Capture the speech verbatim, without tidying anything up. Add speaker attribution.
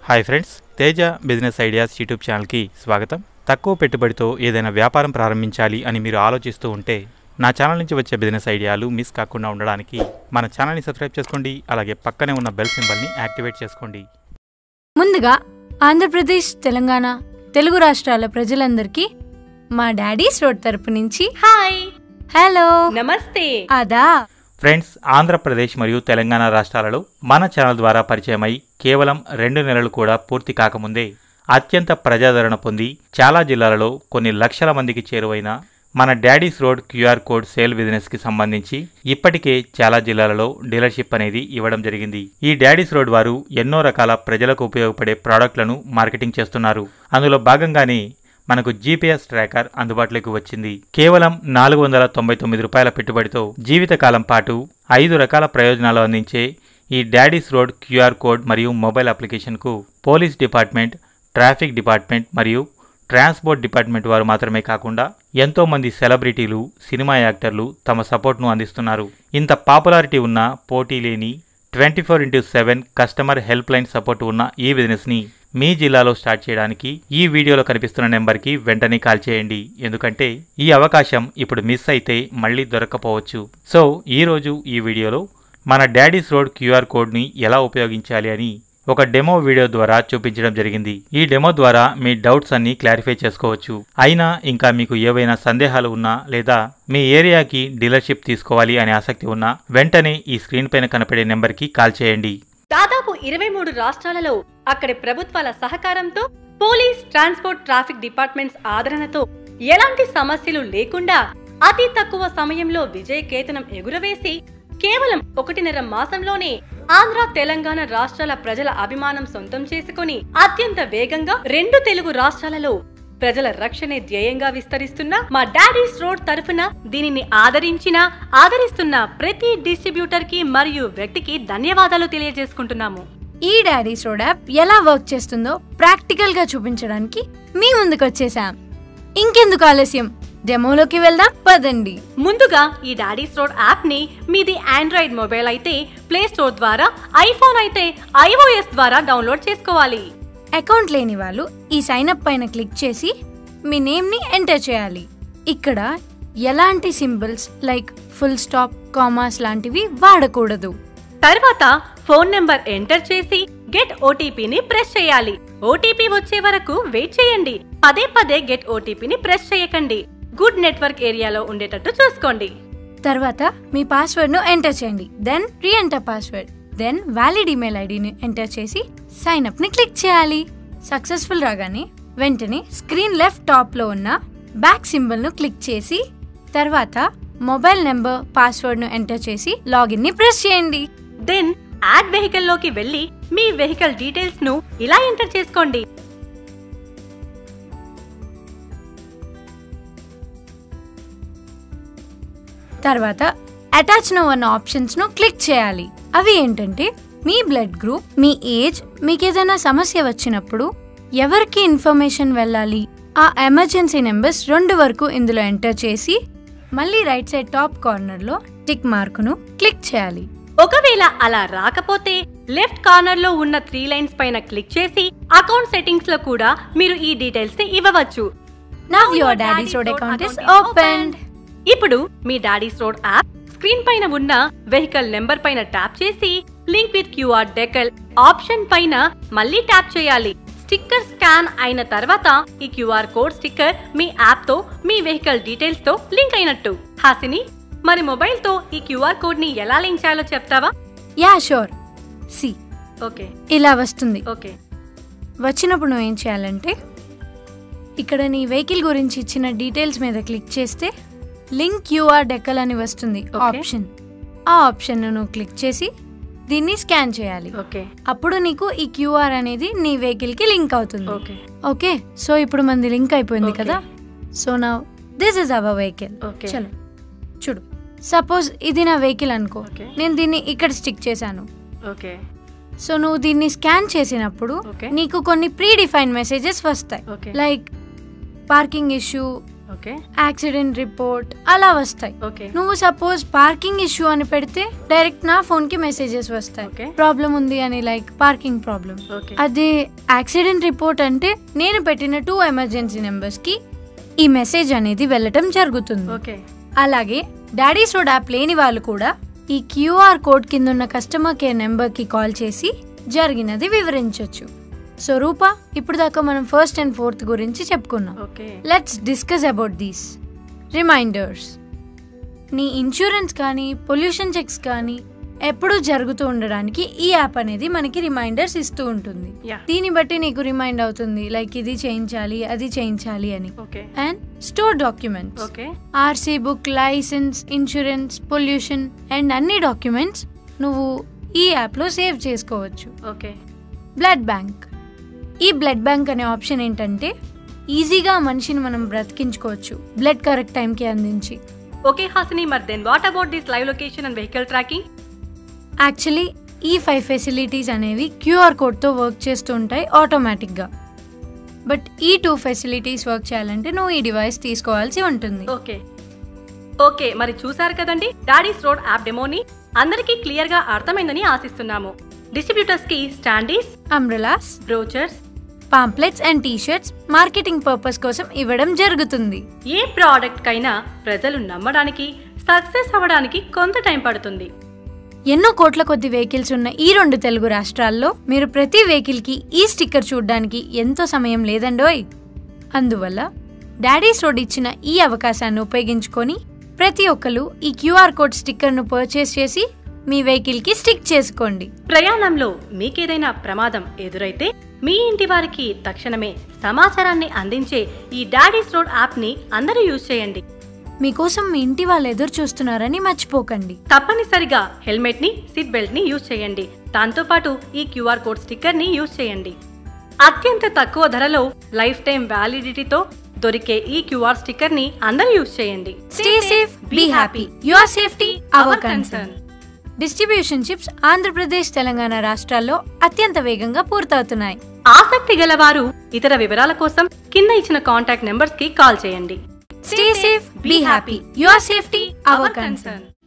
Speaker 1: Hi friends, Teja business ideas YouTube ఛానల్కి స్వాగతం. తక్కువ పెట్టుబడితో ఏదైనా వ్యాపారం ప్రారంభించాలి అని మీరు ఆలోచిస్తూ ఉంటే నా ఛానల్ నుంచి వచ్చే బిజినెస్ ఐడియాలు మిస్ కాకుండా ఉండడానికి మన ఛానల్ని సబ్స్క్రైబ్ చేసుకోండి. అలాగే పక్కనే ఉన్న బెల్ సింబల్ని యాక్టివేట్ చేసుకోండి.
Speaker 2: ముందుగా ఆంధ్రప్రదేశ్, తెలంగాణ, తెలుగు రాష్ట్రాల ప్రజలందరికీ మా డాడీస్ రోడ్ తరపు నుంచి
Speaker 3: హాయ్,
Speaker 2: హలో,
Speaker 3: నమస్తే,
Speaker 2: ఆదా.
Speaker 1: ఫ్రెండ్స్, ఆంధ్రప్రదేశ్ మరియు తెలంగాణ రాష్ట్రాలలో మన ఛానల్ ద్వారా పరిచయమై కేవలం రెండు నెలలు కూడా పూర్తి కాకముందే అత్యంత ప్రజాదరణ పొంది చాలా జిల్లాలలో కొన్ని లక్షల మందికి చేరువైన మన Daddy's road QR code sale బిజినెస్కి సంబంధించి ఇప్పటికే చాలా జిల్లాలలో డీలర్షిప్ అనేది ఇవ్వడం జరిగింది. ఈ డాడీస్ రోడ్ వారు ఎన్నో రకాల ప్రజలకు ఉపయోగపడే ప్రోడక్ట్లను మార్కెటింగ్ చేస్తున్నారు. అందులో భాగంగానే మనకు జీపీఎస్ ట్రాకర్ అందుబాటులోకి వచ్చింది. కేవలం నాలుగు వందల తొంభై తొమ్మిది రూపాయల పెట్టుబడితో జీవితకాలం పాటు ఐదు రకాల ప్రయోజనాలు అందించే ఈ డాడీస్ రోడ్ క్యూఆర్ కోడ్ మరియు మొబైల్ అప్లికేషన్కు పోలీస్ డిపార్ట్మెంట్, ట్రాఫిక్ డిపార్ట్మెంట్ మరియు ట్రాన్స్పోర్ట్ డిపార్ట్మెంట్ వారు మాత్రమే కాకుండా ఎంతోమంది సెలబ్రిటీలు, సినిమా యాక్టర్లు తమ సపోర్ట్ను అందిస్తున్నారు. ఇంత పాపులారిటీ ఉన్న, పోటీ లేని twenty four into seven customer help line support ఉన్న ఈ బిజినెస్ని మీ జిల్లాలో స్టార్ట్ చేయడానికి ఈ వీడియోలో కనిపిస్తున్న నెంబర్కి వెంటనే కాల్ చేయండి. ఎందుకంటే ఈ అవకాశం ఇప్పుడు మిస్ అయితే మళ్ళీ దొరక్కపోవచ్చు. సో ఈరోజు ఈ వీడియోలో మన డాడీస్ రోడ్ క్యూఆర్ కోడ్ని ఎలా ఉపయోగించాలి అని ఒక డెమో వీడియో ద్వారా చూపించడం జరిగింది. ఈ డెమో ద్వారా మీ డౌట్స్ అన్ని క్లారిఫై చేసుకోవచ్చు. అయినా ఇంకా మీకు ఏవైనా సందేహాలు ఉన్నా లేదా మీ ఏరియాకి డీలర్షిప్ తీసుకోవాలి అనే ఆసక్తి ఉన్నా వెంటనే ఈ స్క్రీన్ పైన కనపడే నెంబర్కి కాల్ చేయండి.
Speaker 3: దాదాపు ఇరవై మూడు రాష్ట్రాలలో అక్కడి ప్రభుత్వాల సహకారంతో, పోలీస్, ట్రాన్స్పోర్ట్, ట్రాఫిక్ డిపార్ట్మెంట్స్ ఆదరణతో ఎలాంటి సమస్యలు లేకుండా అతి తక్కువ సమయంలో విజయ కేతనం ఎగురవేసి కేవలం ఒకటిన్నర మాసంలోనే ఆంధ్ర, తెలంగాణ రాష్ట్రాల ప్రజల అభిమానం సొంతం చేసుకుని అత్యంత వేగంగా రెండు తెలుగు రాష్ట్రాలలో ప్రజల రక్షణే ధ్యేయంగా విస్తరిస్తున్న మా డాడీస్ రోడ్ తరఫున దీనిని ఆదరించిన, ఆదరిస్తున్న ప్రతి డిస్ట్రిబ్యూటర్ కి మరియు వ్యక్తికి ధన్యవాదాలు తెలియజేసుకుంటున్నాము.
Speaker 2: ఈ డాడీస్ రోడ్ యాప్ ఎలా వర్క్ చేస్తుందో ప్రాక్టికల్ గా చూపించడానికి మీ ముందుకు వచ్చేసాం. ఇంకెందుకు ఆలస్యం, డెమోలోకి వెళ్దాం పదండి.
Speaker 3: ముందుగా ఈ డాడీస్ రోడ్ యాప్ ని మీది ఆండ్రాయిడ్ మొబైల్ అయితే ప్లే స్టోర్ ద్వారా, ఐఫోన్ అయితే ఐఓఎస్ ద్వారా డౌన్లోడ్ చేసుకోవాలి.
Speaker 2: అకౌంట్ లేని వాళ్ళు ఈ సైన్ అప్ పైన క్లిక్ చేసి మీ నేమ్ ని ఎంటర్ చేయాలి. ఇక్కడ ఎలాంటి symbols like full stop, commas లాంటివి వాడకూడదు.
Speaker 3: తర్వాత ఫోన్ నెంబర్ ఎంటర్ చేసి గెట్ ఓటీపీని ప్రెస్ చేయాలి. ఓటీపీ వచ్చే వరకు వెయిట్ చేయండి. పదే పదే గెట్ ఓటీపీని ప్రెస్ చేయకండి. గుడ్ నెట్వర్క్ ఏరియాలో ఉండేటట్టు చూసుకోండి.
Speaker 2: తర్వాత మీ పాస్వర్డ్ ను ఎంటర్ చేయండి. Then reenter password. Then valid email ఐడిని ఎంటర్ చేసి సైన్ అప్ ని క్లిక్ చేయాలి. సక్సెస్ఫుల్ రాగానే వెంటనే స్క్రీన్ లెఫ్ట్ టాప్ లో ఉన్న బ్యాక్ సింబల్ ను క్లిక్ చేసి తర్వాత మొబైల్ నెంబర్, పాస్వర్డ్ ను ఎంటర్ చేసి లాగిన్ ని ప్రెస్ చేయండి.
Speaker 3: దెన్ యాడ్ వెహికల్ లోకి వెళ్లి మీ వెహికల్ డీటెయిల్స్ ను ఇలా ఎంటర్ చేసుకోండి.
Speaker 2: తర్వాత అటాచ్ నౌ అన్న ఆప్షన్స్ ను క్లిక్ చేయాలి. అవి ఏంటంటే మీ బ్లడ్ గ్రూప్, మీ ఏజ్, మీకు ఏదైనా సమస్య వచ్చినప్పుడు ఎవరికి ఇన్ఫర్మేషన్ వెళ్ళాలి, ఆ ఎమర్జెన్సీ నెంబర్స్ రెండు వరకు ఇందులో ఎంటర్ చేసి మళ్ళీ రైట్ సైడ్ టాప్ కార్నర్ లో టిక్ మార్క్ ను క్లిక్ చేయాలి.
Speaker 3: ఒకవేళ అలా రాకపోతే లెఫ్ట్ కార్నర్ లో ఉన్న త్రీ లైన్స్ పైన క్లిక్ చేసి అకౌంట్ సెట్టింగ్స్ లో కూడా మీరు ఈ డీటెయిల్స్ ని ఇవ్వవచ్చు.
Speaker 2: Now your Daddy's Road account is opened.
Speaker 3: ఇప్పుడు మీ డాడీస్ రోడ్ యాప్ స్క్రీన్ పైన ఉన్న వెహికల్ నెంబర్ పైన ట్యాప్ చేసి link with QR decal option పైన మళ్ళీ ట్యాప్ చేయాలి. స్టిక్కర్ స్కాన్ అయిన తర్వాత ఈ క్యూఆర్ కోడ్ స్టిక్కర్ మీ యాప్ తో, మీ వెహికల్ డీటెయిల్స్ తో లింక్ అయినట్టు. హాసిని, మరి మొబైల్ తో ఈ క్యూఆర్ కోడ్ ని ఎలా లింక్ చేయాలో చెప్తావా?
Speaker 2: Yeah sure. సి
Speaker 3: ఓకే,
Speaker 2: ఇలా వస్తుంది.
Speaker 3: ఓకే,
Speaker 2: వచ్చినప్పుడు నువ్వు ఏం చేయాలంటే ఇక్కడ నీ వెహికల్ గురించి ఇచ్చిన డీటెయిల్స్ మీద క్లిక్ చేస్తే లింక్ క్యూఆర్ డెకల్ అని వస్తుంది ఆప్షన్. ఆ ఆప్షన్ నువ్వు క్లిక్ చేసి దీన్ని స్కాన్ చేయాలి.
Speaker 3: ఓకే,
Speaker 2: అప్పుడు నీకు ఈ క్యూఆర్ అనేది నీ వెహికల్ కి లింక్ అవుతుంది.
Speaker 3: Okay,
Speaker 2: okay. సో ఇప్పుడు మనది లింక్ అయిపోయింది కదా. So now this is our vehicle. చలో చూడు, సపోజ్ ఇది నా వెహికల్ అనుకో. నేను దీన్ని ఇక్కడ స్టిక్ చేశాను.
Speaker 3: ఓకే.
Speaker 2: సో నువ్వు దీన్ని స్కాన్ చేసినప్పుడు నీకు కొన్ని ప్రీ డిఫైన్ మెసేజెస్ వస్తాయి. Like parking issue,
Speaker 3: okay
Speaker 2: accident report అలా వస్తాయి.
Speaker 3: ఓకే
Speaker 2: నువ్వు సపోజ్ పార్కింగ్ ఇష్యూ అని పెడితే డైరెక్ట్ నా ఫోన్ కి మెసేజెస్ వస్తాయి,
Speaker 3: ఓకే
Speaker 2: ప్రాబ్లం ఉంది అని, లైక్ పార్కింగ్ ప్రాబ్లం.
Speaker 3: ఓకే
Speaker 2: అదే యాక్సిడెంట్ రిపోర్ట్ అంటే నేను పెట్టిన టూ ఎమర్జెన్సీ నెంబర్స్ కి ఈ మెసేజ్ అనేది వెళ్ళటం జరుగుతుంది.
Speaker 3: ఓకే
Speaker 2: అలాగే డాడీస్ రోడ్ యాప్ లేని వాళ్ళు కూడా ఈ క్యూఆర్ కోడ్ కింద ఉన్న కస్టమర్ కేర్ నెంబర్ కి కాల్ చేసి జరిగినది వివరించవచ్చు. సో రూపా, ఇప్పుడు దాకా మనం ఫస్ట్ అండ్ ఫోర్త్ గురించి చెప్పుకున్నాం.
Speaker 3: Okay
Speaker 2: let's discuss about these reminders. నీ ఇన్సూరెన్స్ కానీ పొల్యూషన్ చెక్స్ కానీ ఎప్పుడూ జరుగుతూ ఉండడానికి ఈ యాప్ అనేది మనకి రిమైండర్స్ ఇస్తూ ఉంటుంది.
Speaker 3: Yeah.
Speaker 2: దీన్ని బట్టి నీకు రిమైండ్ అవుతుంది లైక్ ఇది చేయించాలి అది చేయించాలి అని.
Speaker 3: Okay
Speaker 2: and store documents,
Speaker 3: okay
Speaker 2: RC book, licence, insurance, pollution and అన్ని డాక్యుమెంట్స్ నువ్వు ఈ యాప్లో సేవ్ చేసుకోవచ్చు.
Speaker 3: Okay
Speaker 2: blood bank. ఈ బ్లడ్ బ్యాంక్ అనే ఆప్షన్ ఏంటంటే ఈజీగా మనిషిని మనం బ్రతికించుకోవచ్చు బ్లడ్ కరెక్ట్ టైంకి అందించి.
Speaker 3: ఓకే హాసిని, మరి then what about this live location and vehicle tracking?
Speaker 2: Actually ఈ ఫైవ్ ఫెసిలిటీస్ అనేవి క్యూఆర్ కోడ్తో వర్క్ చేస్తూ ఉంటాయి ఆటోమేటిక్గా. బట్ ఈ టూ ఫెసిలిటీస్ వర్క్ చేయాలంటే నువ్వు ఈ డివైస్ తీసుకోవాల్సి ఉంటుంది.
Speaker 3: ఓకే ఓకే మరి చూసారు కదండి డాడీస్ రోడ్ యాప్ డెమోని. అందరికీ క్లియర్ గా అర్థమైందని ఆశిస్తున్నాము. డిస్ట్రిబ్యూటర్స్ కి standees,
Speaker 2: umbrellas,
Speaker 3: brochures,
Speaker 2: pamphlets and t-shirts marketing purpose కోసం ఇవ్వడం జరుగుతుంది.
Speaker 3: ఏ ప్రోడక్ట్ కైనా ప్రజలు నమ్మడానికి, సక్సెస్ అవ్వడానికి కొంత టైం పడుతుంది.
Speaker 2: ఎన్నో కోట్ల కొద్ది వెహికల్స్ ఉన్న ఈ రెండు తెలుగు రాష్ట్రాల్లో మీరు ప్రతి వెహికల్ కి ఈ స్టిక్కర్ చూడడానికి ఎంతో సమయం లేదండోయ్. అందువల్ల డాడీస్ రోడ్ ఇచ్చిన ఈ అవకాశాన్ని ఉపయోగించుకొని ప్రతి ఒక్కరు ఈ క్యూఆర్ కోడ్ స్టిక్కర్ ను పర్చేస్ చేసి మీ వెహికల్ కి స్టిక్ చేసుకోండి.
Speaker 3: ప్రయాణంలో మీకేదైనా ప్రమాదం ఎదురైతే మీ ఇంటి వారికి తక్షణమే సమాచారాన్ని అందించే ఈ డాడీస్ రోడ్ యాప్ ని అందరూ యూజ్ చేయండి.
Speaker 2: మీకోసం మీ ఇంటి వాళ్ళు ఎదురు చూస్తున్నారని మర్చిపోకండి.
Speaker 3: తప్పనిసరిగా హెల్మెట్ ని, సీట్ బెల్ట్ ని యూజ్ చేయండి. దాంతో పాటు ఈ క్యూఆర్ కోడ్ స్టిక్కర్ ని యూజ్ చేయండి. అత్యంత తక్కువ ధరలో లైఫ్ టైం వ్యాలిడిటీతో దొరికే ఈ క్యూఆర్ స్టిక్కర్ ని అందరూ యూజ్ చేయండి.
Speaker 2: Stay safe, be happy. Your safety hour concern. Distribution ships Andhra Pradesh, Telangana రాష్ట్రాల్లో అత్యంత వేగంగా పూర్తవుతున్నాయి.
Speaker 3: ఆసక్తి గలవారు ఇతర వివరాల కోసం కింద ఇచ్చిన కాంటాక్ట్ నెంబర్స్ కి కాల్ చేయండి.
Speaker 2: Stay safe, be happy. Your safety, our concern.